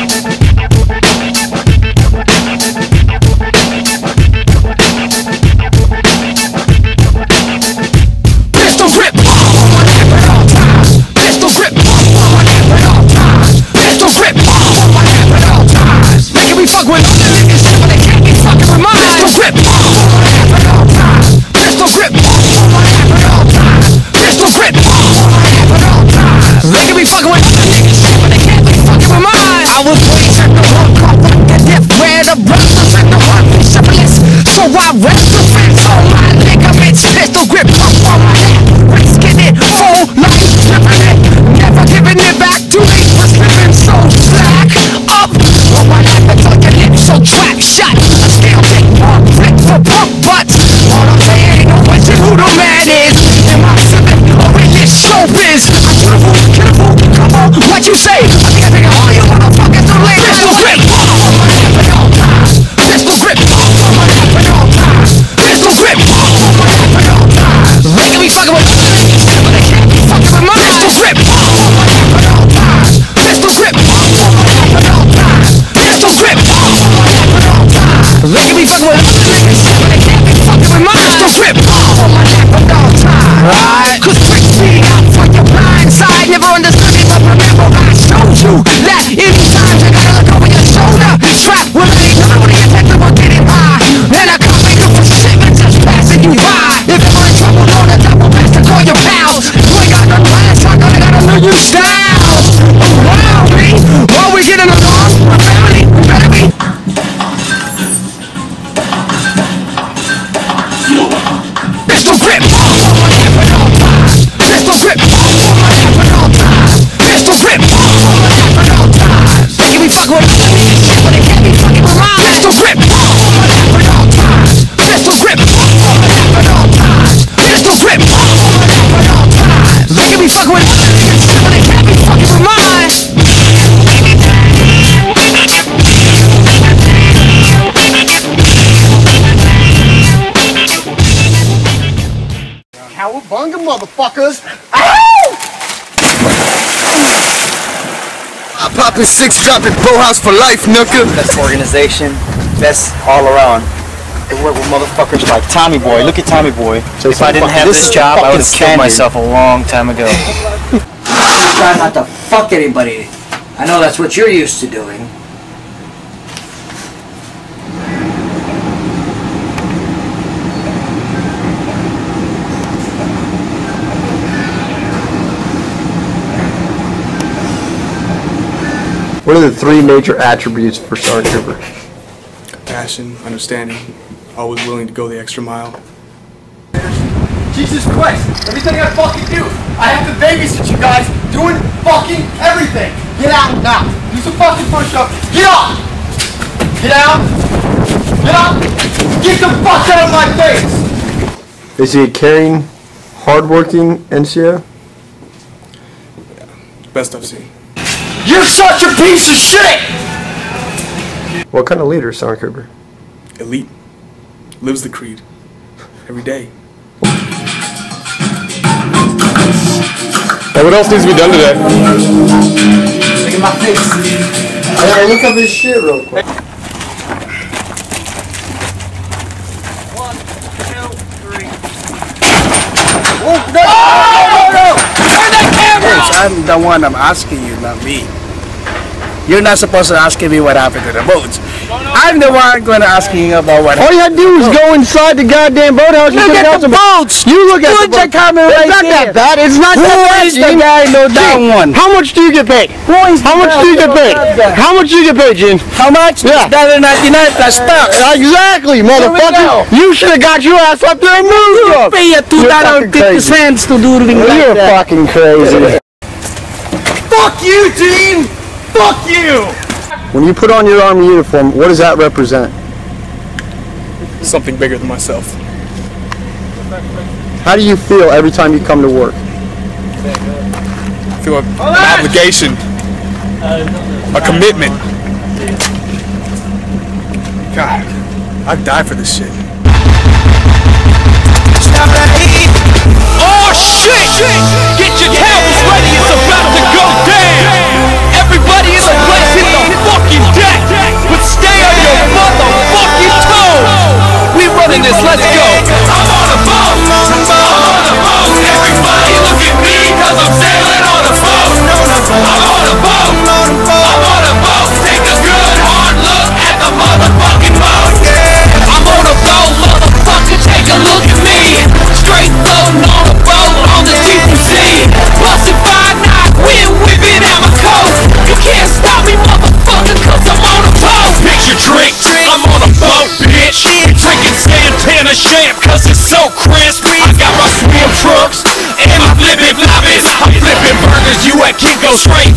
So I rest the fence on my ligaments, pistol grip up on my neck, risking it, full life tripping it, never giving it back to me for slipping so slack up on my lap until your lips so trap shut. I still take one brick for punk butts. All I'm saying ain't no question who the man is. Am I sipping or in this showbiz? I'm careful, come on, what you say? I think I think all you motherfuckers to lay pistol grip on my lap at all times. Pistol grip on my lap at all times. Pistol grip on my lap at all times. They can be fucking with niggas, but they can't be fucking with mine. Pistol grip on my lap at all times. Pistol grip on my lap at all times. Pistol grip on my lap at all times. They can be fucking with niggas, but they can't be fucking with mine. Pistol grip on my lap at all times. Right? Cause quick speed out from your blind side. Never understood it, but remember I showed you that anytime you gotta look over your shoulder. Strap with me, nobody detected we're getting high. And I can't make up for shit, man, just passing you by. If ever in trouble, know the double best to call your pals. You ain't got no last track, I got a new styles. Around me, while we getting along, my family, we better be. Pistol grip on my lap at all times. Pistol grip on my lap at all times. Pistol grip on my lap at all times. They can be fucking with shit, but they can't be fucking with mine. Pistol grip on my lap at all times. Pistol grip on my lap at all times. Pistol grip on my lap at all times. They can be fucking with shit, but they can't be fucking with mine. Cowabunga, motherfuckers! I'm popping 6, dropping Boathouse for life, nooka. Best organization, best all around. They work with motherfuckers like Tommy Boy. Look at Tommy Boy. So if I didn't have this job, I would have killed myself a long time ago. Try not to fuck anybody. I know that's what you're used to doing. What are the 3 major attributes for Sergeant Cooper? Passion, understanding, always willing to go the extra mile. Jesus Christ, everything I fucking do, I have to babysit you guys doing fucking everything. Get out now. Do some fucking push-ups. Get off. Get out. Get up. Get the fuck out of my face. Is he a caring, hardworking NCO? Yeah, best I've seen. You're such a piece of shit! What kind of leader is Sergeant Cooper? Elite. Lives the creed. Every day. Hey, what else needs to be done today? Look at my face. I gotta look up his shit real quick. 1, 2, 3. Oh, no! Turn that camera! Yes, I'm the one I'm asking you, not me. You're not supposed to ask me what happened to the boats. I'm the one going to ask you about what happened. All you had to do was go inside the goddamn boathouse. Look at the boats! You look at the boats. Camera right It's not there. that bad. It's not Who that bad. is the guy no down one? How much do you get paid? How much do you get paid? How much do you get paid, Gene? How much? Yeah. $1.99. That's stuck. Exactly, motherfucker. You should have got your ass up there and moved You up. pay a $2.50 to do things like You're that. fucking crazy. Fuck you, Dean! Fuck you! When you put on your Army uniform, what does that represent? Something bigger than myself. How do you feel every time you come to work? I feel an obligation. A commitment. God, I'd die for this shit. Oh shit! Get your towels ready, it's about to go down! Everybody in the place, hit the fuck straight.